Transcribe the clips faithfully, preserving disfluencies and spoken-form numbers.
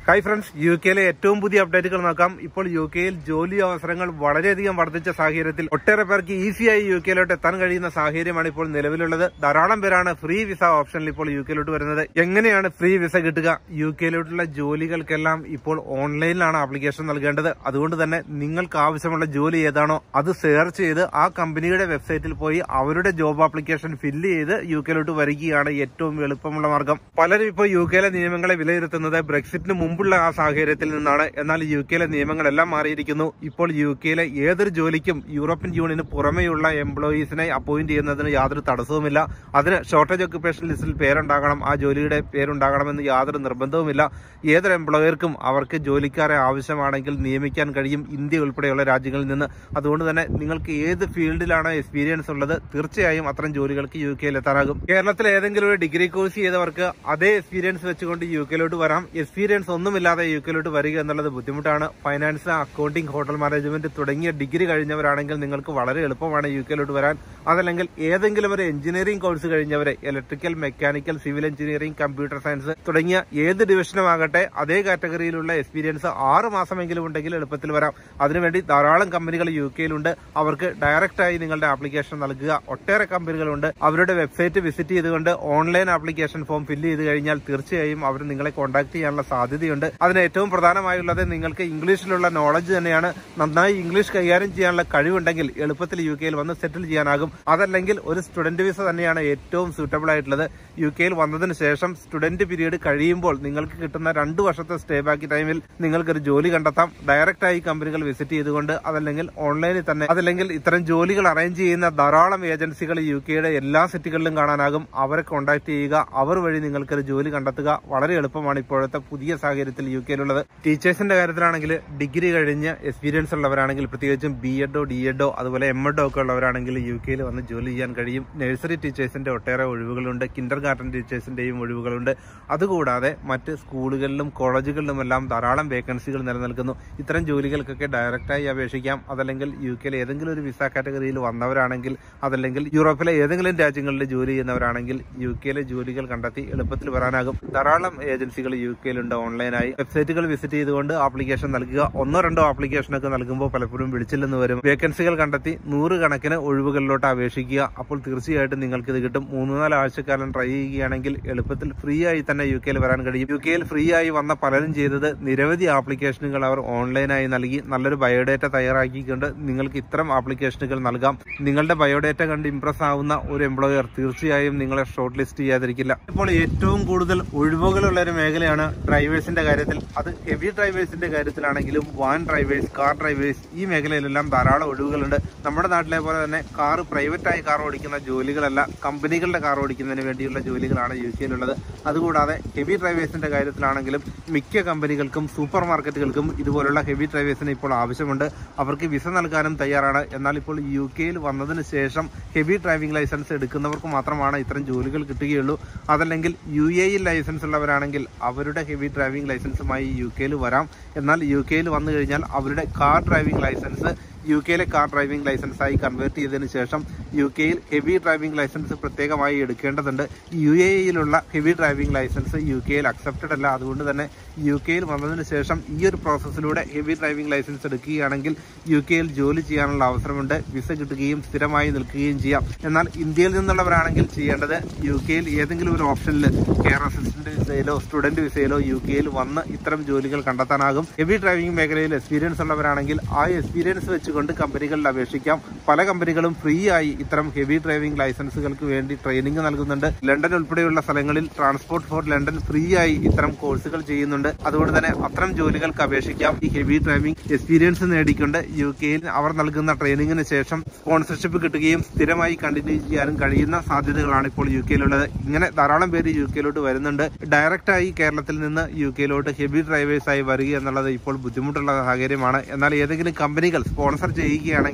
Hi friends, U കെയിലെ ഏറ്റവും പുതിയ അപ്ഡേറ്റുകൾ നോക്കാം. ഇപ്പോൾ യു കെയിൽ ജോലി അവസരങ്ങൾ വളരെയധികം വർദ്ധിച്ച സാഹചര്യത്തിൽ ഒട്ടേറെ പേർക്ക് ഈസിയായി യു കെയിലോട്ട് എത്താൻ കഴിയുന്ന സാഹചര്യമാണ് ഇപ്പോൾ നിലവിലുള്ളത്. ധാരാളം പേരാണ് ഫ്രീ വിസ ഓപ്ഷനിൽ ഇപ്പോൾ യു കെയിലോട്ട് വരുന്നത്. എങ്ങനെയാണ് ഫ്രീ വിസ കിട്ടുക? യു കെയിലോട്ടുള്ള ജോലികൾക്കെല്ലാം ഇപ്പോൾ ഓൺലൈനിലാണ് ആപ്ലിക്കേഷൻ നൽകേണ്ടത്. അതുകൊണ്ട് തന്നെ നിങ്ങൾക്ക് ആവശ്യമുള്ള ജോലി ഏതാണോ അത് സെർച്ച് ചെയ്ത് ആ കമ്പനിയുടെ വെബ്സൈറ്റിൽ പോയി അവരുടെ ജോബ് ആപ്ലിക്കേഷൻ ഫില്ല് ചെയ്ത് യു കെയിലോട്ട് വരികയാണ് ഏറ്റവും എളുപ്പമുള്ള മാർഗം. പലരും ഇപ്പോൾ യു കെയിലെ നിയമങ്ങളെ വിലയിരുത്തുന്നത് ബ്രെക്സിറ്റിന് മുമ്പുള്ള ആ സാഹചര്യത്തിൽ നിന്നാണ്. എന്നാൽ യു കെയിലെ നിയമങ്ങളെല്ലാം മാറിയിരിക്കുന്നു. ഇപ്പോൾ യു കെയിലെ ഏതൊരു ജോലിക്കും യൂറോപ്യൻ യൂണിയന് പുറമെയുള്ള എംപ്ലോയീസിനെ അപ്പോയിന്റ് ചെയ്യുന്നതിന് യാതൊരു തടസ്സവുമില്ല. അതിന് ഷോർട്ടേജ് ഒക്യുപ്പേഷൻ ലിസ്റ്റിൽ പേരുണ്ടാകണം, ആ ജോലിയുടെ പേരുണ്ടാകണമെന്ന് യാതൊരു നിർബന്ധവുമില്ല. ഏതൊരു എംപ്ലോയർക്കും അവർക്ക് ജോലിക്കാരെ ആവശ്യമാണെങ്കിൽ നിയമിക്കാൻ കഴിയും, ഇന്ത്യ ഉൾപ്പെടെയുള്ള രാജ്യങ്ങളിൽ നിന്ന്. അതുകൊണ്ട് തന്നെ നിങ്ങൾക്ക് ഏത് ഫീൽഡിലാണ് എക്സ്പീരിയൻസ് ഉള്ളത് തീർച്ചയായും അത്തരം ജോലികൾക്ക് യു കെയിൽ എത്താനാകും. കേരളത്തിൽ ഏതെങ്കിലും ഒരു ഡിഗ്രി കോഴ്സ് ചെയ്തവർക്ക് അതേ എക്സ്പീരിയൻസ് വെച്ചുകൊണ്ട് യു കെയിലോട്ട് വരാം. എക്സ്പീരിയൻസ് ഒന്നുമില്ലാതെ യു കെയിലോട്ട് വരിക എന്നുള്ളത് ബുദ്ധിമുട്ടാണ്. ഫൈനാൻസ്, അക്കൗണ്ടിംഗ്, ഹോട്ടൽ മാനേജ്മെന്റ് തുടങ്ങിയ ഡിഗ്രി കഴിഞ്ഞവരാണെങ്കിൽ നിങ്ങൾക്ക് വളരെ എളുപ്പമാണ് യു കെയിലോട്ട് വരാൻ. അതല്ലെങ്കിൽ ഏതെങ്കിലും ഒരു എഞ്ചിനീയറിംഗ് കോഴ്സ് കഴിഞ്ഞവരെ, electrical, mechanical, civil engineering, computer science തുടങ്ങിയ ഏത് ഡിവിഷനും ആകട്ടെ അതേ കാറ്റഗറിയിലുള്ള എക്സ്പീരിയൻസ് ആറ് മാസമെങ്കിലും ഉണ്ടെങ്കിൽ എളുപ്പത്തിൽ വരാം. അതിനുവേണ്ടി ധാരാളം കമ്പനികൾ യു കെയിലുണ്ട്. അവർക്ക് ഡയറക്റ്റായി നിങ്ങളുടെ ആപ്ലിക്കേഷൻ നൽകുക. ഒട്ടേറെ കമ്പനികളുണ്ട്. അവരുടെ വെബ്സൈറ്റ് വിസിറ്റ് ചെയ്തുകൊണ്ട് ഓൺലൈൻ ആപ്ലിക്കേഷൻ ഫോം ഫില്ല് ചെയ്ത് കഴിഞ്ഞാൽ തീർച്ചയായും അവർ നിങ്ങളെ കോൺടാക്ട് ചെയ്യാനുള്ള സാധ്യതയുണ്ട്. അതിന് ഏറ്റവും പ്രധാനമായുള്ളത് നിങ്ങൾക്ക് ഇംഗ്ലീഷിലുള്ള നോളജ് തന്നെയാണ്. നന്നായി ഇംഗ്ലീഷ് കൈകാര്യം ചെയ്യാനുള്ള കഴിവുണ്ടെങ്കിൽ എളുപ്പത്തിൽ യു കെയിൽ വന്ന് സെറ്റിൽ ചെയ്യാനാകും. അതല്ലെങ്കിൽ ഒരു സ്റ്റുഡന്റ് വിസ തന്നെയാണ് ഏറ്റവും സൂട്ടബിൾ ആയിട്ടുള്ളത്. യു കെയിൽ വന്നതിന് ശേഷം സ്റ്റുഡന്റ് പീരീഡ് കഴിയുമ്പോൾ നിങ്ങൾക്ക് കിട്ടുന്ന രണ്ടു വർഷത്തെ സ്റ്റേ ബാക്കി ടൈമിൽ നിങ്ങൾക്കൊരു ജോലി കണ്ടെത്താം. ഡയറക്റ്റായി കമ്പനികൾ വിസിറ്റ് ചെയ്തുകൊണ്ട്, അതല്ലെങ്കിൽ ഓൺലൈനിൽ തന്നെ, അതല്ലെങ്കിൽ ഇത്തരം ജോലികൾ അറേഞ്ച് ചെയ്യുന്ന ധാരാളം ഏജൻസികൾ യു കെയുടെ എല്ലാ സിറ്റികളിലും കാണാനാകും. അവരെ കോൺടാക്ട് ചെയ്യുക, അവർ വഴി നിങ്ങൾക്കൊരു ജോലി കണ്ടെത്തുക. വളരെ എളുപ്പമാണ് ഇപ്പോഴത്തെ പുതിയ സാഹചര്യത്തിൽ യു കെയിലുള്ളത്. ടീച്ചേഴ്സിന്റെ കാര്യത്തിലാണെങ്കിൽ ഡിഗ്രി കഴിഞ്ഞ് എക്സ്പീരിയൻസ് ഉള്ളവരാണെങ്കിൽ, പ്രത്യേകിച്ചും ബി എഡോ ഡി എഡോ അതുപോലെ എം എഡോ ഒക്കെ ഉള്ളവരാണെങ്കിൽ യു കെയിൽ വന്ന് ജോലി ചെയ്യാൻ കഴിയും. നഴ്സറി ടീച്ചേഴ്സിന്റെ ഒട്ടേറെ ഒഴിവുകളുണ്ട്. Kinder Garten ടീച്ചേഴ്സിന്റെയും ഒഴിവുകളുണ്ട്. അതുകൂടാതെ മറ്റ് സ്കൂളുകളിലും കോളേജുകളിലുമെല്ലാം ധാരാളം വേക്കൻസികൾ നിലനിൽക്കുന്നു. ഇത്തരം ജോലികൾക്കൊക്കെ ഡയറക്റ്റായി അപേക്ഷിക്കാം. അതല്ലെങ്കിൽ യു കെയിലെ ഏതെങ്കിലും ഒരു വിസ കാറ്റഗറിയിൽ വന്നവരാണെങ്കിൽ, അതല്ലെങ്കിൽ യൂറോപ്പിലെ ഏതെങ്കിലും രാജ്യങ്ങളിൽ ജോലി ചെയ്യുന്നവരാണെങ്കിൽ യു കെയിലെ ജോലികൾ കണ്ടെത്തി എളുപ്പത്തിൽ വരാനാകും. ധാരാളം ഏജൻസികൾ യു കെയിലുണ്ട്. ഓൺലൈനായി വെബ്സൈറ്റുകൾ വിസിറ്റ് ചെയ്തുകൊണ്ട് ആപ്ലിക്കേഷൻ നൽകുക. ഒന്നോ രണ്ടോ ആപ്ലിക്കേഷനൊക്കെ നൽകുമ്പോൾ പലപ്പോഴും വിളിച്ചില്ലെന്ന് വരും. വേക്കൻസികൾ കണ്ടെത്തി നൂറ് കണക്കിന് ഒഴിവുകളിലോട്ട് അപേക്ഷിക്കുക. അപ്പോൾ തീർച്ചയായിട്ടും നിങ്ങൾക്ക് ഇത് കിട്ടും. മൂന്ന് നാല് ആഴ്ചക്കാലം ട്രൈ ചെയ്യുകയാണെങ്കിൽ എളുപ്പത്തിൽ ഫ്രീ ആയി തന്നെ യു കെയിൽ വരാൻ കഴിയും. യു കെയിൽ ഫ്രീ ആയി വന്ന പലരും ചെയ്തത് നിരവധി ആപ്ലിക്കേഷനുകൾ അവർ ഓൺലൈനായി നൽകി നല്ലൊരു ബയോഡേറ്റ തയ്യാറാക്കിക്കൊണ്ട് നിങ്ങൾക്ക് ഇത്തരം ആപ്ലിക്കേഷനുകൾ നൽകാം. നിങ്ങളുടെ ബയോഡേറ്റ കണ്ട് ഇംപ്രസ് ആവുന്ന ഒരു എംപ്ലോയർ തീർച്ചയായും നിങ്ങളെ ഷോർട്ട് ലിസ്റ്റ് ചെയ്യാതിരിക്കില്ല. ഇപ്പോൾ ഏറ്റവും കൂടുതൽ ഒഴിവുകളുള്ള ഒരു മേഖലയാണ് ഡ്രൈവേഴ്സിന്റെ കാര്യത്തിൽ. അത് ഹെവി ഡ്രൈവേഴ്സിന്റെ കാര്യത്തിലാണെങ്കിലും വാൻ ഡ്രൈവേഴ്സ്, കാർ ഡ്രൈവേഴ്സ്, ഈ മേഖലയിലെല്ലാം ധാരാളം ഒഴിവുകളുണ്ട്. നമ്മുടെ നാട്ടിലെ പോലെ തന്നെ കാർ പ്രൈവറ്റായി കാർ ഓടിക്കുന്ന ജോലികളല്ല, കമ്പനികളുടെ കാർ ഓടിക്കുന്നതിന് വേണ്ടിയുള്ള ജോലികളാണ് യു കെയിലുള്ളത്. അതുകൂടാതെ ഹെവി ഡ്രൈവേഴ്സിന്റെ കാര്യത്തിലാണെങ്കിലും മിക്ക കമ്പനികൾക്കും സൂപ്പർ മാർക്കറ്റുകൾക്കും ഇതുപോലുള്ള ഹെവി ഡ്രൈവേഴ്സിന് ഇപ്പോൾ ആവശ്യമുണ്ട്. അവർക്ക് വിസ നൽകാനും തയ്യാറാണ്. എന്നാൽ ഇപ്പോൾ യു കെയിൽ വന്നതിന് ശേഷം ഹെവി ഡ്രൈവിംഗ് ലൈസൻസ് എടുക്കുന്നവർക്ക് മാത്രമാണ് ഇത്തരം ജോലികൾ കിട്ടുകയുള്ളൂ. അതല്ലെങ്കിൽ യു എയിൽ ലൈസൻസ് ഉള്ളവരാണെങ്കിൽ അവരുടെ ഹെവി ഡ്രൈവിംഗ് ലൈസൻസുമായി യു കെയിൽ വരാം. എന്നാൽ യു കെയിൽ വന്നു കഴിഞ്ഞാൽ അവരുടെ കാർ ഡ്രൈവിംഗ് ലൈസൻസ് യു കെയിലെ കാർ ഡ്രൈവിംഗ് ലൈസൻസായി കൺവേർട്ട് ചെയ്തതിനു ശേഷം യു കെയിൽ ഹെവി ഡ്രൈവിംഗ് ലൈസൻസ് പ്രത്യേകമായി എടുക്കേണ്ടതുണ്ട്. യു എ ഇയിലുള്ള ഹെവി ഡ്രൈവിംഗ് ലൈസൻസ് യു കെയിൽ അക്സെപ്റ്റഡ് അല്ല. അതുകൊണ്ട് തന്നെ യു കെയിൽ വന്നതിന് ശേഷം ഈ ഒരു പ്രോസസ്സിലൂടെ ഹെവി ഡ്രൈവിംഗ് ലൈസൻസ് എടുക്കുകയാണെങ്കിൽ യു കെയിൽ ജോലി ചെയ്യാനുള്ള അവസരമുണ്ട്. വിസ കിട്ടുകയും സ്ഥിരമായി നിൽക്കുകയും ചെയ്യാം. എന്നാൽ ഇന്ത്യയിൽ നിന്നുള്ളവരാണെങ്കിൽ ചെയ്യേണ്ടത് യു കെയിൽ ഏതെങ്കിലും ഒരു ഓപ്ഷനിൽ കെയർ അസിസ്റ്റന്റ് വിസയിലോ സ്റ്റുഡന്റ് വിസയിലോ യു കെയിൽ വന്ന് ഇത്തരം ജോലികൾ കണ്ടെത്താനാകും. ഹെവി ഡ്രൈവിംഗ് മേഖലയിൽ എക്സ്പീരിയൻസ് ഉള്ളവരാണെങ്കിൽ ആ എക്സ്പീരിയൻസ് വെച്ച് കൊണ്ട് കമ്പനികളിൽ അപേക്ഷിക്കാം. പല കമ്പനികളും ഫ്രീ ആയി ഇത്തരം ഹെവി ഡ്രൈവിംഗ് ലൈസൻസുകൾക്ക് വേണ്ടി ട്രെയിനിങ് നൽകുന്നുണ്ട്. ലണ്ടൻ ഉൾപ്പെടെയുള്ള സ്ഥലങ്ങളിൽ ട്രാൻസ്പോർട്ട് ഫോർ ലണ്ടൻ ഫ്രീ ആയി ഇത്തരം കോഴ്സുകൾ ചെയ്യുന്നുണ്ട്. അതുകൊണ്ട് തന്നെ അത്തരം ജോലികൾക്ക് അപേക്ഷിക്കാം. ഈ ഹെവി ഡ്രൈവിംഗ് എക്സ്പീരിയൻസ് നേടിക്കൊണ്ട് യു കെയിൽ അവർ നൽകുന്ന ട്രെയിനിങ്ങിന് ശേഷം സ്പോൺസർഷിപ്പ് കിട്ടുകയും സ്ഥിരമായി കണ്ടിന്യൂ ചെയ്യാനും കഴിയുന്ന സാധ്യതകളാണ് ഇപ്പോൾ യു കെയിലുള്ളത്. ഇങ്ങനെ ധാരാളം പേര് യു കെയിലോട്ട് വരുന്നുണ്ട്. ഡയറക്റ്റായി കേരളത്തിൽ നിന്ന് യു കെയിലോട്ട് ഹെവി ഡ്രൈവേഴ്സായി വരിക എന്നുള്ളത് ഇപ്പോൾ ബുദ്ധിമുട്ടുള്ള സാഹചര്യമാണ്. എന്നാൽ ഏതെങ്കിലും കമ്പനികൾ സ്പോൺസർ ചെയ്യുകയാണെങ്കിൽ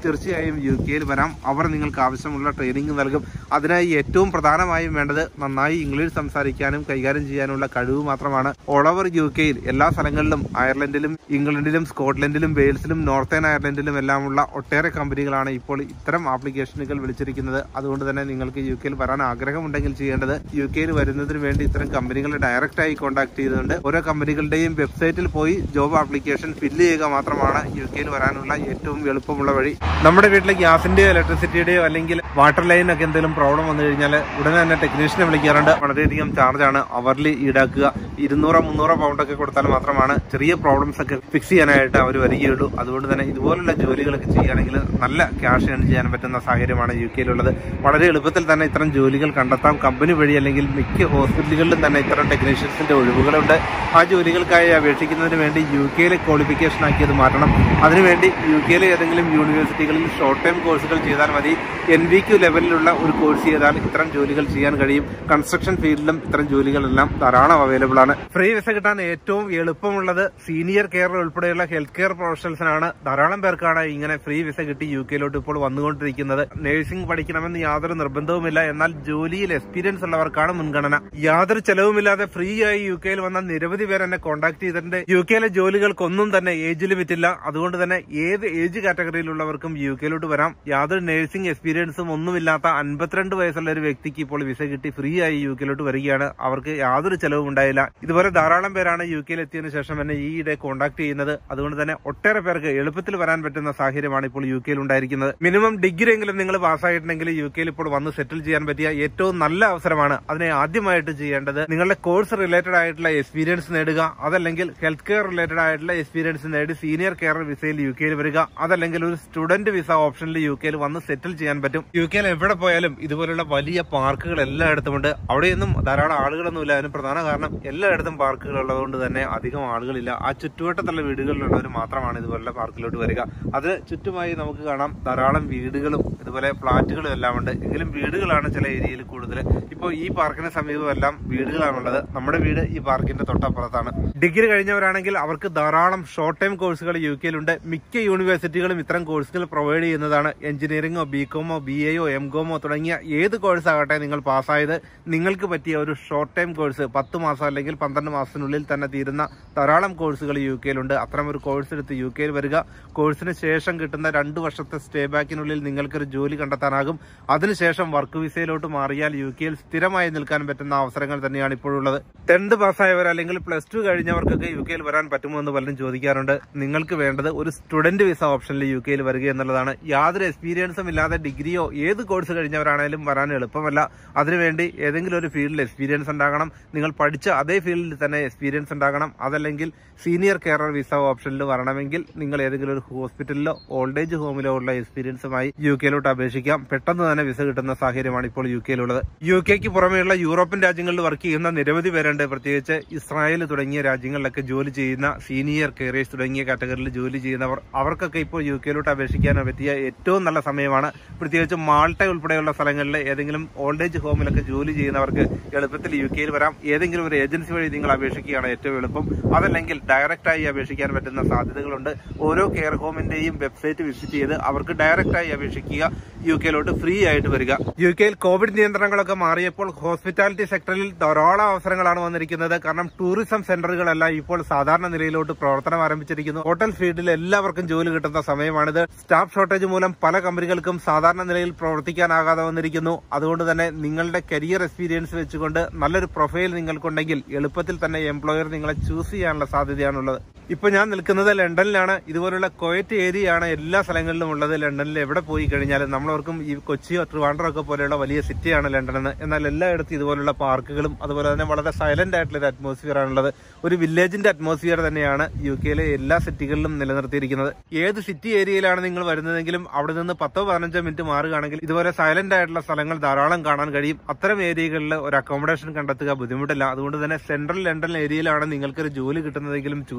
തീർച്ചയായും യു കെയിൽ വരാം. അവർ നിങ്ങൾക്ക് ആവശ്യമുള്ള ട്രെയിനിങ് നൽകും. അതിനായി ഏറ്റവും പ്രധാനമായും വേണ്ടത് നന്നായി ഇംഗ്ലീഷ് സംസാരിക്കാനും കൈകാര്യം ചെയ്യാനുള്ള കഴിവ് മാത്രമാണ്. ഓൾ ഓവർ യു കെയിൽ എല്ലാ സ്ഥലങ്ങളിലും അയർലൻഡിലും ഇംഗ്ലണ്ടിലും സ്കോട്ട്ലൻഡിലും വെയിൽസിലും നോർത്തേൺ അയർലൻഡിലും എല്ലാമുള്ള ഒട്ടേറെ കമ്പനികളാണ് ഇപ്പോൾ ഇത്തരം ആപ്ലിക്കേഷനുകൾ വിളിച്ചിരിക്കുന്നത്. അതുകൊണ്ട് തന്നെ നിങ്ങൾക്ക് യു കെയിൽ വരാൻ ആഗ്രഹമുണ്ടെങ്കിൽ ചെയ്യേണ്ടത് യു കെയിൽ വരുന്നതിന് വേണ്ടി ഇത്തരം കമ്പനികളെ ഡയറക്റ്റ് ആയി കോൺടാക്ട് ചെയ്തുകൊണ്ട് ഓരോ കമ്പനികളുടെയും വെബ്സൈറ്റിൽ പോയി ജോബ് ആപ്ലിക്കേഷൻ ഫില്ല് ചെയ്യുക മാത്രമാണ് യു കെയിൽ വരാനുള്ള ഏറ്റവും എളുപ്പമുള്ള വഴി. നമ്മുടെ വീട്ടിലെ ഗ്യാസിന്റെയോ ഇലക്ട്രിസിറ്റിയുടെയോ അല്ലെങ്കിൽ വാട്ടർ ലൈനൊക്കെ എന്തെങ്കിലും പ്രോബ്ലം വന്നു കഴിഞ്ഞാൽ ഉടനെ തന്നെ ടെക്നീഷ്യനെ വിളിക്കാറുണ്ട്. വളരെയധികം ചാർജാണ് അവർലി ഈടാക്കുക. ഇരുന്നൂറോ മുന്നൂറോ പൗണ്ടൊക്കെ കൊടുത്താൽ മാത്രമാണ് ചെറിയ പ്രോബ്ലംസ് ഒക്കെ ഫിക്സ് ചെയ്യാനായിട്ട് അവർ വരികയുള്ളൂ. അതുകൊണ്ട് തന്നെ ഇതുപോലുള്ള ജോലികളൊക്കെ ചെയ്യുകയാണെങ്കിൽ നല്ല ക്യാഷ് ഏൺ ചെയ്യാൻ പറ്റുന്ന സാഹചര്യമാണ് യു കെയിലുള്ളത്. വളരെ എളുപ്പത്തിൽ തന്നെ ഇത്തരം ജോലികൾ കണ്ടെത്താം. കമ്പനി വഴി അല്ലെങ്കിൽ മിക്ക ഹോസ്പിറ്റലുകളിലും തന്നെ ഇത്തരം ടെക്നീഷ്യൻസിന്റെ ഒഴിവുകളുണ്ട്. ആ ജോലികൾക്കായി അപേക്ഷിക്കുന്നതിന് വേണ്ടി യു കെയിലെ ക്വാളിഫിക്കേഷൻ ആക്കി അത് മാറ്റണം. അതിനുവേണ്ടി യു കെയിലെ ഏതെങ്കിലും യൂണിവേഴ്സിറ്റികളിൽ ഷോർട്ട് ടൈം കോഴ്സുകൾ ചെയ്താൽ മതി. എൻ വി ക്യു ലെവലിലുള്ള ഒരു കോഴ്സ് ചെയ്താൽ ഇത്തരം ജോലികൾ ചെയ്യാൻ കഴിയും. കൺസ്ട്രക്ഷൻ ഫീൽഡിലും ഇത്തരം ജോലികളെല്ലാം ധാരാളം അവൈലബിൾ ആണ്. ഫ്രീ വിസ കിട്ടാൻ ഏറ്റവും എളുപ്പമുള്ളത് സീനിയർ കെയർ ഉൾപ്പെടെയുള്ള ഹെൽത്ത് കെയർ പ്രൊഫഷണൽസിനാണ്. ധാരാളം പേർക്കാണ് ഇങ്ങനെ ഫ്രീ വിസ കിട്ടി യു കെയിലോട്ട് ഇപ്പോൾ വന്നുകൊണ്ടിരിക്കുന്നത്. നഴ്സിംഗ് പഠിക്കണമെന്ന് യാതൊരു നിർബന്ധവുമില്ല. എന്നാൽ ജോലിയിൽ എക്സ്പീരിയൻസ് ഉള്ളവർക്കാണ് മുൻഗണന. യാതൊരു ചെലവുമില്ലാതെ ഫ്രീ ആയി യു കെയിൽ വന്ന നിരവധി പേർ എന്നെ കോൺടാക്ട് ചെയ്തിട്ടുണ്ട്. യു കെയിലെ ജോലികൾക്കൊന്നും തന്നെ ഏജ് ലിമിറ്റ് ഇല്ല. അതുകൊണ്ട് തന്നെ ഏത് ഏജ് കാറ്റഗറിയിലുള്ളവർക്കും യു കെയിലോട്ട് വരാം. യാതൊരു നഴ്സിംഗ് എക്സ്പീരിയൻസും ഒന്നുമില്ലാത്ത അൻപത്തിരണ്ട് വയസ്സുള്ള ഒരു വ്യക്തിക്ക് ഇപ്പോൾ വിസ കിട്ടി ഫ്രീ ആയി യു കെയിലോട്ട് വരികയാണ്. അവർക്ക് യാതൊരു ചെലവും ഉണ്ടായില്ല. ഇതുപോലെ ധാരാളം പേരാണ് യു കെയിൽ എത്തിയതിനു ശേഷം എന്നെ ഈയിടെ കോൺടാക്ട് ചെയ്യുന്നത്. അതുകൊണ്ട് തന്നെ ഒട്ടേറെ പേർക്ക് എളുപ്പത്തിൽ വരാൻ പറ്റുന്ന സാഹചര്യമാണ് ഇപ്പോൾ യു കെയിൽ ഉണ്ടായിരിക്കുന്നത്. മിനിമം ഡിഗ്രി എങ്കിലും നിങ്ങൾ പാസ്സായിട്ടുണ്ടെങ്കിൽ യു കെയിൽ ഇപ്പോൾ വന്ന് സെറ്റിൽ ചെയ്യാൻ പറ്റിയ ഏറ്റവും നല്ല അവസരമാണ്. അതിനെ ആദ്യമായിട്ട് ചെയ്യേണ്ടത് നിങ്ങളുടെ കോഴ്സ് റിലേറ്റഡ് ആയിട്ടുള്ള എക്സ്പീരിയൻസ് നേടുക. അതല്ലെങ്കിൽ ഹെൽത്ത് കെയർ റിലേറ്റഡ് ആയിട്ടുള്ള എക്സ്പീരിയൻസ് നേടി സീനിയർ കെയർ വിസയിൽ യു കെയിൽ വരിക. അതല്ലെങ്കിൽ ഒരു സ്റ്റുഡന്റ് വിസ ഓപ്ഷനിൽ യു കെയിൽ വന്ന് സെറ്റിൽ ചെയ്യാൻ പറ്റും. യു കെയിൽ എവിടെ പോയാലും ഇതുപോലുള്ള വലിയ പാർക്കുകൾ എല്ലായിടത്തുമുണ്ട്. അവിടെയൊന്നും ധാരാളം ആളുകളൊന്നുമില്ല. അതിന് പ്രധാന കാരണം എല്ലായിടത്തും പാർക്കുകൾ ഉള്ളതുകൊണ്ട് തന്നെ അധികം ആളുകളില്ല. ആ ചുറ്റുവട്ടത്തുള്ള വീടുകളിലുള്ളവർ മാത്രമാണ് ഇതുപോലുള്ള പാർക്കിലോട്ട് വരിക. അതിന് ചുറ്റുമായി നമുക്ക് കാണാം ധാരാളം വീടുകളും ഇതുപോലെ ഫ്ളാറ്റുകളും എല്ലാം ഉണ്ട്. എങ്കിലും വീടുകളാണ് ചില ഏരിയയിൽ കൂടുതൽ. ഇപ്പോൾ ഈ പാർക്കിന് സമീപമെല്ലാം വീടുകളാണുള്ളത്. നമ്മുടെ വീട് ഈ പാർക്കിന്റെ തൊട്ടപ്പുറത്താണ്. ഡിഗ്രി കഴിഞ്ഞവരാണെങ്കിൽ അവർക്ക് ധാരാളം ഷോർട്ട് ടൈം കോഴ്സുകൾ യു കെയിലുണ്ട്. മിക്ക യൂണിവേഴ്സിറ്റികളും ഇത്തരം കോഴ്സുകൾ പ്രൊവൈഡ് ചെയ്യുന്നതാണ്. എഞ്ചിനീയറിംഗോ ബികോമോ ബി എയോ എം കോമോ തുടങ്ങിയ ഏത് കോഴ്സ് ആകട്ടെ നിങ്ങൾ പാസ്സായത് നിങ്ങൾക്ക് പറ്റിയ ഒരു ഷോർട്ട് ടൈം കോഴ്സ് പത്ത് മാസം അല്ലെങ്കിൽ പന്ത്രണ്ട് മാസത്തിനുള്ളിൽ തന്നെ തീരുന്ന ധാരാളം കോഴ്സുകൾ യു കെയിലുണ്ട്. അത്തരം ഒരു കോഴ്സ് എടുത്ത് യു കെയിൽ വരിക. കോഴ്സിന് ശേഷം കിട്ടുന്ന രണ്ടു വർഷത്തെ സ്റ്റേ ബാക്കിനുള്ളിൽ നിങ്ങൾക്കൊരു ജോലി കണ്ടെത്താനാകും. അതിനുശേഷം വർക്ക് വിസയിലോട്ട് മാറിയാൽ യു കെയിൽ സ്ഥിരമായി നിൽക്കാൻ പറ്റുന്ന അവസരങ്ങൾ തന്നെയാണ് ഇപ്പോഴുള്ളത്. ടെൻത്ത് പാസ്സായവർ അല്ലെങ്കിൽ പ്ലസ് ടു കഴിഞ്ഞവർക്കൊക്കെ യു കെയിൽ വരാൻ പറ്റുമോ എന്ന് പലരും ചോദിക്കാറുണ്ട്. നിങ്ങൾക്ക് വേണ്ടത് ഒരു സ്റ്റുഡന്റ് വിസ ഓപ്ഷനിൽ യു കെയിൽ വരിക എന്നുള്ളതാണ്. യാതൊരു എക്സ്പീരിയൻസും ഇല്ലാതെ ഡിഗ്രിയോ ഏത് കോഴ്സ് കഴിഞ്ഞവരാണെങ്കിലും വരാൻ എളുപ്പമല്ല. അതിനുവേണ്ടി ഏതെങ്കിലും ഒരു ഫീൽഡിൽ എക്സ്പീരിയൻസ് ഉണ്ടാകണം. നിങ്ങൾ പഠിച്ച അതേ ഫീൽഡിൽ തന്നെ എക്സ്പീരിയൻസ് ഉണ്ടാകണം. അതല്ലെങ്കിൽ സീനിയർ കെയർ വിസ ഓപ്ഷനിൽ വരണമെങ്കിൽ നിങ്ങൾ ഏതെങ്കിലും ഒരു ഹോസ്പിറ്റലിലോ ഓൾഡ് ഏജ് ഹോമിലോ ഉള്ള എക്സ്പീരിയൻസുമായി യു കെയിലോട്ട് അപേക്ഷിക്കാം. പെട്ടെന്ന് തന്നെ വിസ കിട്ടുന്ന സാഹചര്യമാണ് ഇപ്പോൾ യു കെയിലുള്ളത്. യു കെക്ക് പുറമെയുള്ള യൂറോപ്യൻ രാജ്യങ്ങളിൽ വർക്ക് ചെയ്യുന്ന നിരവധി പേരുണ്ട്. പ്രത്യേകിച്ച് ഇസ്രായേൽ തുടങ്ങിയ രാജ്യങ്ങളിലൊക്കെ ജോലി ചെയ്യുന്ന സീനിയർ കെയറേഴ്സ് തുടങ്ങിയ കാറ്റഗറിയിൽ ജോലി ചെയ്യുന്നവർ അവർക്കൊക്കെ ഇപ്പോൾ യു കെയിലോട്ട് അപേക്ഷിക്കാൻ പറ്റിയ ഏറ്റവും നല്ല സമയമാണ്. പ്രത്യേകിച്ച് മാൾട്ട ഉൾപ്പെടെയുള്ള സ്ഥലങ്ങളിൽ ഏതെങ്കിലും ഓൾഡ് ഏജ് ഹോമിലൊക്കെ ജോലി ചെയ്യുന്നവർക്ക് എളുപ്പത്തിൽ യു കെയിൽ വരാം. ഏതെങ്കിലും ഒരു ഏജൻസി വഴി നിങ്ങൾ അപേക്ഷിക്കുകയാണ് ഏറ്റവും എളുപ്പം. അതല്ലെങ്കിൽ ഡയറക്റ്റായി അപേക്ഷിക്കാൻ പറ്റുന്ന സാധ്യതകളുണ്ട്. ഓരോ കെയർ ഹോമിന്റെയും വെബ്സൈറ്റ് വിസിറ്റ് ചെയ്ത് അവർക്ക് ഡയറക്റ്റായി അപേക്ഷിക്കുക. യു കെയിലോട്ട് ഫ്രീ ആയിട്ട് വരിക. യു കെയിൽ കോവിഡ് നിയന്ത്രണങ്ങളൊക്കെ മാറിയപ്പോൾ ഹോസ്പിറ്റാലിറ്റി സെക്ടറിൽ ധാരാളം അവസരങ്ങളാണ് വന്നിരിക്കുന്നത്. കാരണം ടൂറിസം സെന്ററുകളെല്ലാം ഇപ്പോൾ സാധാരണ നിലയിലോട്ട് പ്രവർത്തനം ആരംഭിച്ചിരിക്കുന്നു. ഹോട്ടൽ ഫീൽഡിൽ എല്ലാവർക്കും ജോലി കിട്ടുന്ന സമയമാണിത്. സ്റ്റാഫ് ഷോർട്ടേജ് മൂലം പല കമ്പനികൾക്കും സാധാരണ നിലയിൽ പ്രവർത്തിക്കാനാകാതെ വന്നിരിക്കുന്നു. അതുകൊണ്ട് തന്നെ നിങ്ങളുടെ കരിയർ എക്സ്പീരിയൻസ് വെച്ചുകൊണ്ട് നല്ലൊരു പ്രൊഫൈൽ നിങ്ങൾക്കുണ്ടെങ്കിൽ എളുപ്പത്തിൽ തന്നെ എംപ്ലോയർ നിങ്ങളെ ചൂസ് ചെയ്യാനുള്ള സാധ്യതയാണുള്ളത്. ഇപ്പൊ ഞാൻ നിൽക്കുന്നത് ലണ്ടനിലാണ്. ഇതുപോലുള്ള കൊയറ്റ് ഏരിയ ആണ് എല്ലാ സ്ഥലങ്ങളിലും ഉള്ളത്. ലണ്ടനിൽ എവിടെ പോയി കഴിഞ്ഞാലും നമ്മളവർക്കും ഈ കൊച്ചിയോ ട്രിവാൻഡ്രം ഒക്കെ പോലെയുള്ള വലിയ സിറ്റിയാണ് ലണ്ടൻ എന്ന്. എന്നാൽ എല്ലായിടത്തും ഇതുപോലുള്ള പാർക്കുകളും അതുപോലെ തന്നെ വളരെ സൈലന്റ് ആയിട്ടുള്ള ഒരു അറ്റ്മോസ്ഫിയർ ആണുള്ളത്. ഒരു വില്ലേജിന്റെ അറ്റ്മോസ്ഫിയർ തന്നെയാണ് യു കെയിലെ എല്ലാ സിറ്റികളിലും നിലനിർത്തിയിരിക്കുന്നത്. ഏത് സിറ്റി ഏരിയയിലാണ് നിങ്ങൾ വരുന്നതെങ്കിലും അവിടെ നിന്ന് പത്തോ പതിനഞ്ചോ മിനിറ്റ് മാറുകയാണെങ്കിൽ ഇതുപോലെ സൈലന്റ് ആയിട്ടുള്ള സ്ഥലങ്ങൾ ധാരാളം കാണാൻ കഴിയും. അത്തരം ഏരിയകളിൽ ഒരു അക്കോമഡേഷൻ കണ്ടെത്തുക ബുദ്ധിമുട്ടില്ല. അതുകൊണ്ട് തന്നെ സെൻട്രൽ ലണ്ടൻ ഏരിയയിലാണ് നിങ്ങൾക്കൊരു ജോലി കിട്ടുന്നതെങ്കിലും ചൂസ് ചെയ്യുക.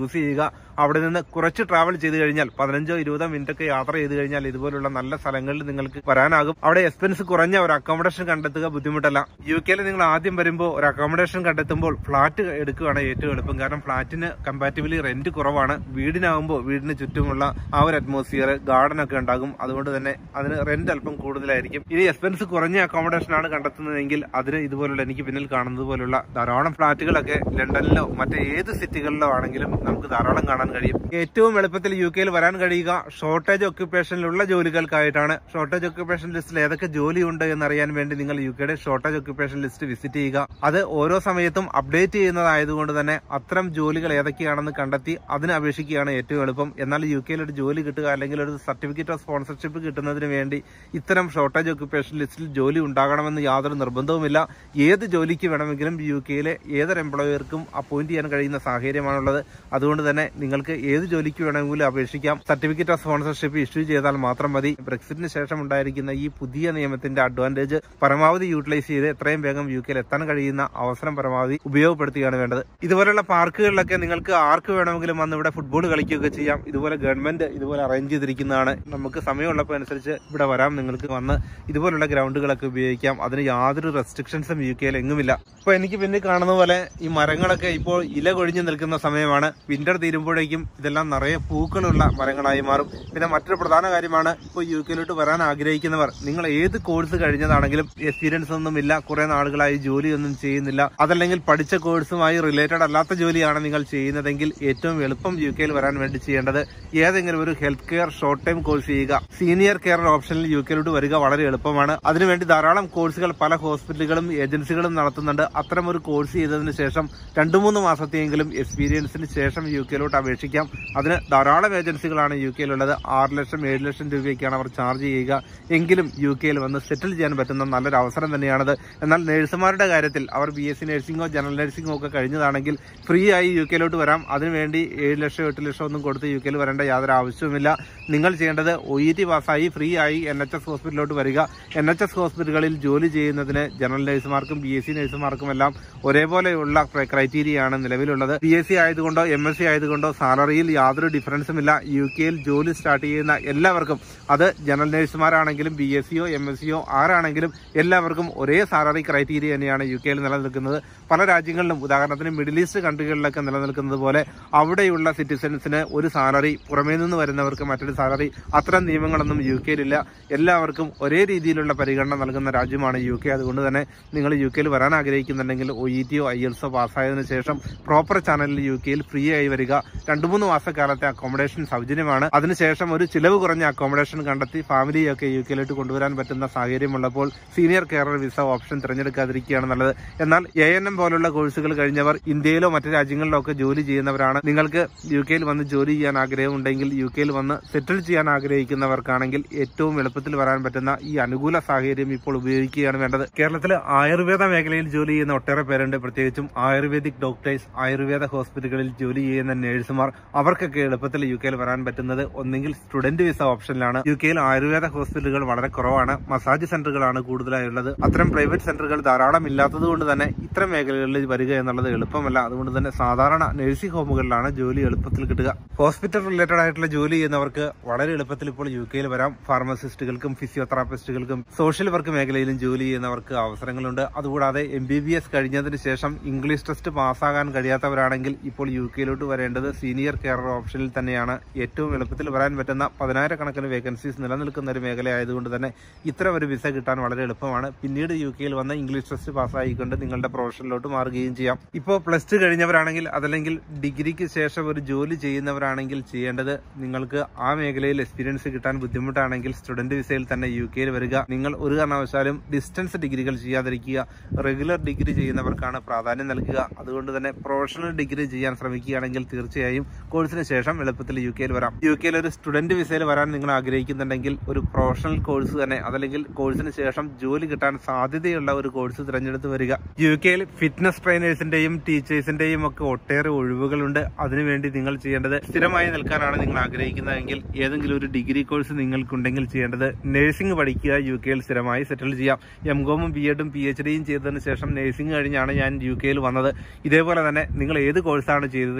ചെയ്യുക. അവിടെ നിന്ന് കുറച്ച് ട്രാവൽ ചെയ്ത് കഴിഞ്ഞാൽ പതിനഞ്ചോ ഇരുപതോ മിനിറ്റ് ഒക്കെ യാത്ര ചെയ്ത് കഴിഞ്ഞാൽ ഇതുപോലുള്ള നല്ല സ്ഥലങ്ങളിൽ നിങ്ങൾക്ക് വരാനാകും. അവിടെ എക്സ്പെൻസ് കുറഞ്ഞ ഒരു അക്കോമഡേഷൻ കണ്ടെത്തുക ബുദ്ധിമുട്ടല്ല. യു കെയിൽ നിങ്ങൾ ആദ്യം വരുമ്പോൾ ഒരു അക്കോമഡേഷൻ കണ്ടെത്തുമ്പോൾ ഫ്ളാറ്റ് എടുക്കുകയാണ് ഏറ്റവും എളുപ്പം. കാരണം ഫ്ളാറ്റിന് കമ്പാരിറ്റീവ്ലി റെന്റ് കുറവാണ്. വീടിനാകുമ്പോൾ വീടിന് ചുറ്റുമുള്ള ആ ഒരു അറ്റ്മോസ്ഫിയർ, ഗാർഡൻ ഒക്കെ ഉണ്ടാകും. അതുകൊണ്ട് തന്നെ അതിന് റെന്റ് അല്പം കൂടുതലായിരിക്കും. ഇനി എക്സ്പെൻസ് കുറഞ്ഞ അക്കോമഡേഷൻ ആണ് കണ്ടെത്തുന്നതെങ്കിൽ അതിന് ഇതുപോലുള്ള എനിക്ക് പിന്നിൽ കാണുന്നത് പോലുള്ള ധാരാളം ഫ്ളാറ്റുകളൊക്കെ ലണ്ടനിലോ മറ്റേ ഏത് സിറ്റികളിലോ ആണെങ്കിലും നമുക്ക് ധാരാളം കാണാൻ കഴിയും. ഏറ്റവും എളുപ്പത്തിൽ യു കെയിൽ വരാൻ കഴിയുക ഷോർട്ടേജ് ഒക്യുപ്പേഷനിലുള്ള ജോലികൾക്കായിട്ടാണ്. ഷോർട്ടേജ് ഒക്യുപ്പേഷൻ ലിസ്റ്റിൽ ഏതൊക്കെ ജോലിയുണ്ട് എന്നറിയാൻ വേണ്ടി നിങ്ങൾ യു കെയുടെ ഷോർട്ടേജ് ഒക്യുപ്പേഷൻ ലിസ്റ്റ് വിസിറ്റ് ചെയ്യുക. അത് ഓരോ സമയത്തും അപ്ഡേറ്റ് ചെയ്യുന്നതായതുകൊണ്ട് തന്നെ അത്തരം ജോലികൾ ഏതൊക്കെയാണെന്ന് കണ്ടെത്തി അതിന് അപേക്ഷിക്കുകയാണ് ഏറ്റവും എളുപ്പം. എന്നാൽ യു കെയിൽ ഒരു ജോലി കിട്ടുക അല്ലെങ്കിൽ ഒരു സർട്ടിഫിക്കറ്റ് ഓഫ് സ്പോൺസർഷിപ്പ് കിട്ടുന്നതിന് വേണ്ടി ഇത്തരം ഷോർട്ടേജ് ഒക്യുപ്പേഷൻ ലിസ്റ്റിൽ ജോലി ഉണ്ടാകണമെന്ന് യാതൊരു നിർബന്ധവുമില്ല. ഏത് ജോലിക്ക് വേണമെങ്കിലും യു കെയിലെ ഏതൊരു എംപ്ലോയർക്കും അപ്പോയിന്റ് ചെയ്യാൻ കഴിയുന്ന സാഹചര്യമാണുള്ളത്. അതുകൊണ്ട് തന്നെ നിങ്ങൾക്ക് ഏത് ജോലിക്ക് വേണമെങ്കിലും അപേക്ഷിക്കാം. സർട്ടിഫിക്കറ്റ് ഓഫ് സ്പോൺസർഷിപ്പ് ഇഷ്യൂ ചെയ്താൽ മാത്രം മതി. ബ്രെക്സിറ്റിന് ശേഷം ഉണ്ടായിരിക്കുന്ന ഈ പുതിയ നിയമത്തിന്റെ അഡ്വാൻറ്റേജ് പരമാവധി യൂട്ടിലൈസ് ചെയ്ത് എത്രയും വേഗം യു കെയിൽ എത്താൻ കഴിയുന്ന അവസരം പരമാവധി ഉപയോഗപ്പെടുത്തുകയാണ് വേണ്ടത്. ഇതുപോലുള്ള പാർക്കുകളിലൊക്കെ നിങ്ങൾക്ക് ആർക്ക് വേണമെങ്കിലും വന്ന് ഇവിടെ ഫുട്ബോൾ കളിക്കുകയൊക്കെ ചെയ്യാം. ഇതുപോലെ ഗവൺമെന്റ് ഇതുപോലെ അറേഞ്ച് ചെയ്തിരിക്കുന്നതാണ്. നമുക്ക് സമയമുള്ളപ്പോൾ അനുസരിച്ച് ഇവിടെ വരാം. നിങ്ങൾക്ക് വന്ന് ഇതുപോലുള്ള ഗ്രൗണ്ടുകളൊക്കെ ഉപയോഗിക്കാം. അതിന് യാതൊരു റെസ്ട്രിക്ഷൻസും യു കെയിൽ എങ്ങുമില്ല. ഇപ്പൊ എനിക്ക് പിന്നെ കാണുന്ന പോലെ ഈ മരങ്ങളൊക്കെ ഇപ്പോൾ ഇല കൊഴിഞ്ഞു നിൽക്കുന്ന സമയമാണ്. വിന്റർ തീരുമ്പോഴേക്കും ഇതെല്ലാം നിറയെ പൂക്കളുള്ള മരങ്ങളായി മാറും. പിന്നെ മറ്റൊരു പ്രധാന കാര്യമാണ്, ഇപ്പോൾ യു കെയിലോട്ട് വരാൻ ആഗ്രഹിക്കുന്നവർ നിങ്ങൾ ഏത് കോഴ്സ് കഴിഞ്ഞതാണെങ്കിലും എക്സ്പീരിയൻസ് ഒന്നുമില്ല, കുറെ നാളുകളായി ജോലിയൊന്നും ചെയ്യുന്നില്ല, അതല്ലെങ്കിൽ പഠിച്ച കോഴ്സുമായി റിലേറ്റഡ് അല്ലാത്ത ജോലിയാണ് നിങ്ങൾ ചെയ്യുന്നതെങ്കിൽ ഏറ്റവും എളുപ്പം യു കെയിൽ വരാൻ വേണ്ടി ചെയ്യേണ്ടത് ഏതെങ്കിലും ഒരു health care short time course ചെയ്യുക. സീനിയർ കെയർ ഓപ്ഷനിൽ യു കെയിലോട്ട് വരിക വളരെ എളുപ്പമാണ്. അതിനുവേണ്ടി ധാരാളം കോഴ്സുകൾ പല ഹോസ്പിറ്റലുകളും ഏജൻസികളും നടത്തുന്നുണ്ട്. അത്തരം ഒരു കോഴ്സ് ചെയ്തതിന് ശേഷം രണ്ടു മൂന്ന് മാസത്തെയെങ്കിലും എക്സ്പീരിയൻസിന് ശേഷം യു കെയിലോട്ട് അപേക്ഷിക്കാം. അതിന് ധാരാളം ഏജൻസികളാണ് യു കെയിലുള്ളത്. ആറ് ലക്ഷം ഏഴ് ലക്ഷം രൂപയ്ക്കാണ് അവർ ചാർജ് ചെയ്യുക. എങ്കിലും യു കെയിൽ വന്ന് സെറ്റിൽ ചെയ്യാൻ പറ്റുന്ന നല്ലൊരു അവസരം തന്നെയാണത്. എന്നാൽ നഴ്സുമാരുടെ കാര്യത്തിൽ അവർ ബി എസ് സി നഴ്സിംഗോ ജനറൽ നഴ്സിംഗോ ഒക്കെ കഴിഞ്ഞതാണെങ്കിൽ ഫ്രീ ആയി യു കെയിലോട്ട് വരാം. അതിനുവേണ്ടി ഏഴ് ലക്ഷം എട്ട് ലക്ഷം ഒന്നും കൊടുത്ത് യു കെയിൽ വരേണ്ട യാതൊരു ആവശ്യവുമില്ല. നിങ്ങൾ ചെയ്യേണ്ടത് ഒ ഇ ടി പാസ്സായി ഫ്രീ ആയി എൻ എച്ച് എസ് ഹോസ്പിറ്റലിലോട്ട് വരിക. എൻ എച്ച് എസ് ഹോസ്പിറ്റലുകളിൽ ജോലി ചെയ്യുന്നതിന് ജനറൽ നഴ്സുമാർക്കും ബി എസ് സി നഴ്സുമാർക്കും എല്ലാം ഒരേപോലെയുള്ള ക്രൈറ്റീരിയയാണ് നിലവിലുള്ളത്. ബി എസ് സി ആയതുകൊണ്ടോ എം എസ് സി ആയതുകൊണ്ടോ സാലറിയിൽ യാതൊരു ഡിഫറൻസും ഇല്ല. യു കെയിൽ ജോലി സ്റ്റാർട്ട് ചെയ്യുന്ന എല്ലാവർക്കും, അത് ജനറൽ നഴ്സുമാരാണെങ്കിലും ബി എസ് സിയോ എം എസ് സിയോ ആരാണെങ്കിലും എല്ലാവർക്കും ഒരേ സാലറി ക്രൈറ്റീരിയ തന്നെയാണ് യു കെയിൽ നിലനിൽക്കുന്നത്. പല രാജ്യങ്ങളിലും, ഉദാഹരണത്തിന് മിഡിൽ ഈസ്റ്റ് കൺട്രികളിലൊക്കെ നിലനിൽക്കുന്നത് പോലെ അവിടെയുള്ള സിറ്റിസൺസിന് ഒരു സാലറി, പുറമേ നിന്ന് വരുന്നവർക്ക് മറ്റൊരു സാലറി, അത്തരം നിയമങ്ങളൊന്നും യു കെയിലില്ല. എല്ലാവർക്കും ഒരേ രീതിയിലുള്ള പരിഗണന നൽകുന്ന രാജ്യമാണ് യു കെ. അതുകൊണ്ട് തന്നെ നിങ്ങൾ യു കെയിൽ വരാൻ ആഗ്രഹിക്കുന്നുണ്ടെങ്കിൽ ഒ ഇ ടിയോ ഐ എൽസോ പാസ്സായതിനു ശേഷം പ്രോപ്പർ ചാനലിൽ യു കെയിൽ ഫ്രീ ആയി വരിക. രണ്ടു മൂന്ന് മാസക്കാലത്തെ അക്കോമഡേഷൻ സൗജന്യമാണ്. അതിനുശേഷം ഒരു ചിലവ് കുറഞ്ഞ അക്കോമഡേഷൻ കണ്ടെത്തി ഫാമിലിയൊക്കെ യു കെയിലോട്ട് കൊണ്ടുവരാൻ പറ്റുന്ന സാഹചര്യമുള്ളപ്പോൾ സീനിയർ കെയറർ വിസ ഓപ്ഷൻ തിരഞ്ഞെടുക്കാതിരിക്കുകയാണ് നല്ലത്. എന്നാൽ എ എൻ എം പോലുള്ള കോഴ്സുകൾ കഴിഞ്ഞവർ ഇന്ത്യയിലോ മറ്റു രാജ്യങ്ങളിലോ ഒക്കെ ജോലി ചെയ്യുന്നവരാണ്. നിങ്ങൾക്ക് യു കെയിൽ വന്ന് ജോലി ചെയ്യാൻ ആഗ്രഹമുണ്ടെങ്കിൽ, യു കെയിൽ വന്ന് സെറ്റിൽ ചെയ്യാൻ ആഗ്രഹിക്കുന്നവർക്കാണെങ്കിൽ ഏറ്റവും എളുപ്പത്തിൽ വരാൻ പറ്റുന്ന ഈ അനുകൂല സാഹചര്യം ഇപ്പോൾ ഉപയോഗിക്കുകയാണ് വേണ്ടത്. കേരളത്തിൽ ആയുർവേദ മേഖലയിൽ ജോലി ചെയ്യുന്ന ഒട്ടേറെ പേരുണ്ട്. പ്രത്യേകിച്ചും ആയുർവേദിക് ഡോക്ടേഴ്സ്, ആയുർവേദ ഹോസ്പിറ്റലുകളിൽ ജോലി ചെയ്യുന്ന നഴ്സുമാർ, അവർക്കൊക്കെ എളുപ്പത്തിൽ യു കെയിൽ വരാൻ പറ്റുന്നത് ഒന്നെങ്കിൽ സ്റ്റുഡന്റ് വിസ ഓപ്ഷനിലാണ്. യു കെയിൽ ആയുർവേദ ഹോസ്പിറ്റലുകൾ വളരെ കുറവാണ്. മസാജ് സെന്ററുകളാണ് കൂടുതലായുള്ളത്. അത്തരം പ്രൈവറ്റ് സെന്ററുകൾ ധാരാളം ഇല്ലാത്തത് കൊണ്ട് തന്നെ ഇത്തരം മേഖലകളിൽ വരിക എന്നുള്ളത് എളുപ്പമല്ല. അതുകൊണ്ട് തന്നെ സാധാരണ നഴ്സിംഗ് ഹോമുകളിലാണ് ജോലി എളുപ്പത്തിൽ കിട്ടുക. ഹോസ്പിറ്റൽ റിലേറ്റഡ് ആയിട്ടുള്ള ജോലി ചെയ്യുന്നവർക്ക് വളരെ എളുപ്പത്തിൽ ഇപ്പോൾ യു കെയിൽ വരാം. ഫാർമസിസ്റ്റുകൾക്കും ഫിസിയോതെറാപ്പിസ്റ്റുകൾക്കും സോഷ്യൽ വർക്ക് മേഖലയിലും ജോലി ചെയ്യുന്നവർക്ക് അവസരങ്ങളുണ്ട്. അതുകൂടാതെ എം ബി ബി എസ് കഴിഞ്ഞതിന് ശേഷം ഇംഗ്ലീഷ് ടെസ്റ്റ് പാസ്സാകാൻ കഴിയാത്തവരാണെങ്കിൽ ഇപ്പോൾ യു കെയിലോട്ട് വരേണ്ടത് സീനിയർ കെയർ ഓപ്ഷനിൽ തന്നെയാണ്. ഏറ്റവും എളുപ്പത്തിൽ വരാൻ പറ്റുന്ന പതിനായിരക്കണക്കിന് വേക്കൻസീസ് നിലനിൽക്കുന്ന ഒരു മേഖലയായതുകൊണ്ട് തന്നെ ഇത്തരം ഒരു വിസ കിട്ടാൻ വളരെ എളുപ്പമാണ്. പിന്നീട് യു കെയിൽ വന്ന് ഇംഗ്ലീഷ് ടെസ്റ്റ് പാസ്സായിക്കൊണ്ട് നിങ്ങളുടെ പ്രൊഫഷനിലോട്ട് മാറുകയും ചെയ്യാം. ഇപ്പോൾ പ്ലസ് ടു കഴിഞ്ഞവരാണെങ്കിൽ, അതല്ലെങ്കിൽ ഡിഗ്രിക്ക് ശേഷം ഒരു ജോലി ചെയ്യുന്നവരാണെങ്കിൽ ചെയ്യേണ്ടത്, നിങ്ങൾക്ക് ആ മേഖലയിൽ എക്സ്പീരിയൻസ് കിട്ടാൻ ബുദ്ധിമുട്ടാണെങ്കിൽ സ്റ്റുഡന്റ് വിസയിൽ തന്നെ യു കെയിൽ വരിക. നിങ്ങൾ ഒരു കാരണവശാലും ഡിസ്റ്റൻസ് ഡിഗ്രികൾ ചെയ്യാതിരിക്കുക. റെഗുലർ ഡിഗ്രി ചെയ്യുന്നവർക്കാണ് പ്രാധാന്യം നൽകുക. അതുകൊണ്ട് തന്നെ പ്രൊഫഷണൽ ഡിഗ്രി ചെയ്യാൻ ശ്രമിക്കുകയാണെങ്കിൽ തീർച്ചയായും കോഴ്സിന് ശേഷം എളുപ്പത്തിൽ യു കെയിൽ വരാം. യു കെയിൽ ഒരു സ്റ്റുഡന്റ് വിസയിൽ വരാൻ നിങ്ങൾ ആഗ്രഹിക്കുന്നുണ്ടെങ്കിൽ ഒരു പ്രൊഫഷണൽ കോഴ്സ് തന്നെ, അതല്ലെങ്കിൽ കോഴ്സിന് ശേഷം ജോലി കിട്ടാൻ സാധ്യതയുള്ള ഒരു കോഴ്സ് തിരഞ്ഞെടുത്ത് വരിക. യു കെയിൽ ഫിറ്റ്നസ് ട്രെയിനേഴ്സിന്റെയും ടീച്ചേഴ്സിന്റെയും ഒക്കെ ഒട്ടേറെ ഒഴിവുകളുണ്ട്. അതിനുവേണ്ടി നിങ്ങൾ ചെയ്യേണ്ടത്, സ്ഥിരമായി നിൽക്കാനാണ് നിങ്ങൾ ആഗ്രഹിക്കുന്നതെങ്കിൽ ഏതെങ്കിലും ഒരു ഡിഗ്രി കോഴ്സ് നിങ്ങൾക്കുണ്ടെങ്കിൽ ചെയ്യേണ്ടത് നഴ്സിംഗ് പഠിക്കുക. യു കെയിൽ സ്ഥിരമായി സെറ്റിൽ ചെയ്യാം. എം കോമും ബി എഡും പി എച്ച് ഡിയും ചെയ്തതിനു ശേഷം നഴ്സിംഗ് കഴിഞ്ഞാണ് ഞാൻ യു കെയിൽ വന്നത്. ഇതേപോലെ തന്നെ നിങ്ങൾ ഏത് കോഴ്സാണ് ചെയ്തതെങ്കിലും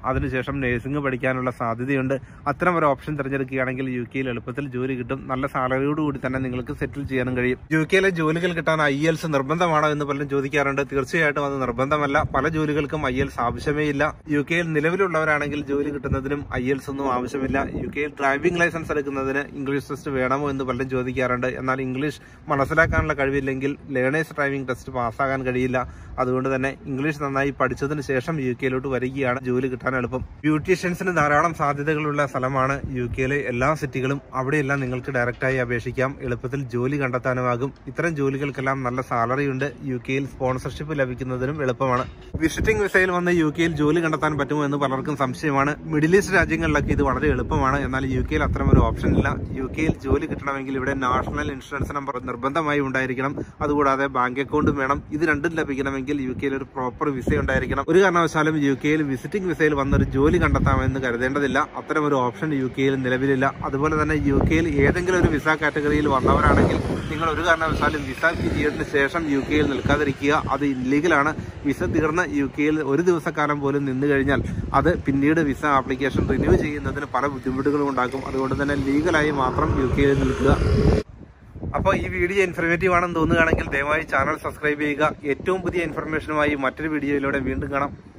അതിനുശേഷം നഴ്സിംഗ് പഠിക്കാനുള്ള സാധ്യതയുണ്ട്. അത്തരം ഒരു ഓപ്ഷൻ തിരഞ്ഞെടുക്കുകയാണെങ്കിൽ യു കെയിൽ എളുപ്പത്തിൽ ജോലി കിട്ടും. നല്ല സാലറിയോടുകൂടി തന്നെ നിങ്ങൾക്ക് സെറ്റിൽ ചെയ്യാനും കഴിയും. യു കെയിലെ ജോലികൾ കിട്ടാൻ ഐ എൽസ് നിർബന്ധമാണോ എന്ന് പലരും ചോദിക്കാറുണ്ട്. തീർച്ചയായിട്ടും അത് നിർബന്ധമല്ല. പല ജോലികൾക്കും ഐ എൽസ് ആവശ്യമേ ഇല്ല. യു കെയിൽ നിലവിലുള്ളവരാണെങ്കിൽ ജോലി കിട്ടുന്നതിനും ഐ എൽസ് ഒന്നും ആവശ്യമില്ല. യു കെയിൽ ഡ്രൈവിംഗ് ലൈസൻസ് എടുക്കുന്നതിന് ഇംഗ്ലീഷ് ടെസ്റ്റ് വേണമോ എന്ന് പലരും ചോദിക്കാറുണ്ട്. എന്നാൽ ഇംഗ്ലീഷ് മനസ്സിലാക്കാനുള്ള കഴിവില്ലെങ്കിൽ ലേണേഴ്സ് ഡ്രൈവിംഗ് ടെസ്റ്റ് പാസ്സാകാൻ കഴിയില്ല. അതുകൊണ്ട് തന്നെ ഇംഗ്ലീഷ് നന്നായി പഠിച്ചതിന് ശേഷം യു കെയിലോട്ട് വരികയാണ് ജോലി കിട്ടാൻ എളുപ്പം. ബ്യൂട്ടീഷ്യൻസിന് ധാരാളം സാധ്യതകളുള്ള സ്ഥലമാണ് യു കെയിലെ എല്ലാ സിറ്റികളും. അവിടെയെല്ലാം നിങ്ങൾക്ക് ഡയറക്റ്റായി അപേക്ഷിക്കാം. എളുപ്പത്തിൽ ജോലി കണ്ടെത്താനുമാകും. ഇത്തരം ജോലികൾക്കെല്ലാം നല്ല സാലറി ഉണ്ട്. യു കെയിൽ സ്പോൺസർഷിപ്പ് ലഭിക്കുന്നതിനും എളുപ്പമാണ്. വിസിറ്റിംഗ് വിസയിൽ വന്ന് യു കെയിൽ ജോലി കണ്ടെത്താൻ പറ്റുമോ എന്ന് പലർക്കും സംശയമാണ്. മിഡിൽ ഈസ്റ്റ് രാജ്യങ്ങളിലൊക്കെ ഇത് വളരെ എളുപ്പമാണ്. എന്നാൽ യു കെയിൽ അത്തരം ഒരു ഓപ്ഷൻ ഇല്ല. യു കെയിൽ ജോലി കിട്ടണമെങ്കിൽ ഇവിടെ നാഷണൽ ഇൻഷുറൻസ് നമ്പർ നിർബന്ധമായി ഉണ്ടായിരിക്കണം. അതുകൂടാതെ ബാങ്ക് അക്കൗണ്ടും വേണം. ഇത് രണ്ടും ലഭിക്കണമെങ്കിൽ യു കെയിൽ ഒരു പ്രോപ്പർ വിസ ഉണ്ടായിരിക്കണം. ഒരു കാരണവശാലും യു കെയിൽ വിസിറ്റിംഗ് വിസയിൽ വന്നൊരു ജോലി കണ്ടെത്താമെന്ന് കരുതേണ്ടതില്ല. അത്തരം ഒരു ഓപ്ഷൻ യു കെയിൽ നിലവിലില്ല. അതുപോലെ തന്നെ യു കെയിൽ ഏതെങ്കിലും ഒരു വിസ കാറ്റഗറിയിൽ വന്നവരാണെങ്കിൽ നിങ്ങൾ ഒരു കാരണവശാലും വിസ പീരിയഡിന് ശേഷം യു കെയിൽ നിൽക്കാതിരിക്കുക. അത് ഇല്ലീഗലാണ്. വിസ തീർന്ന് യു കെയിൽ ഒരു ദിവസക്കാലം പോലും നിന്നു കഴിഞ്ഞാൽ അത് പിന്നീട് വിസ ആപ്ലിക്കേഷൻ റിന്യൂ ചെയ്യുന്നതിന് പല ബുദ്ധിമുട്ടുകളും ഉണ്ടാക്കും. അതുകൊണ്ട് തന്നെ ലീഗലായി മാത്രം യു കെയിൽ നിൽക്കുക. അപ്പോൾ ഈ വീഡിയോ ഇൻഫർമേറ്റീവ് ആണെന്ന് തോന്നുകയാണെങ്കിൽ ദയവായി ചാനൽ സബ്സ്ക്രൈബ് ചെയ്യുക. ഏറ്റവും പുതിയ ഇൻഫർമേഷനുമായി മറ്റൊരു വീഡിയോയിലൂടെ വീണ്ടും കാണാം.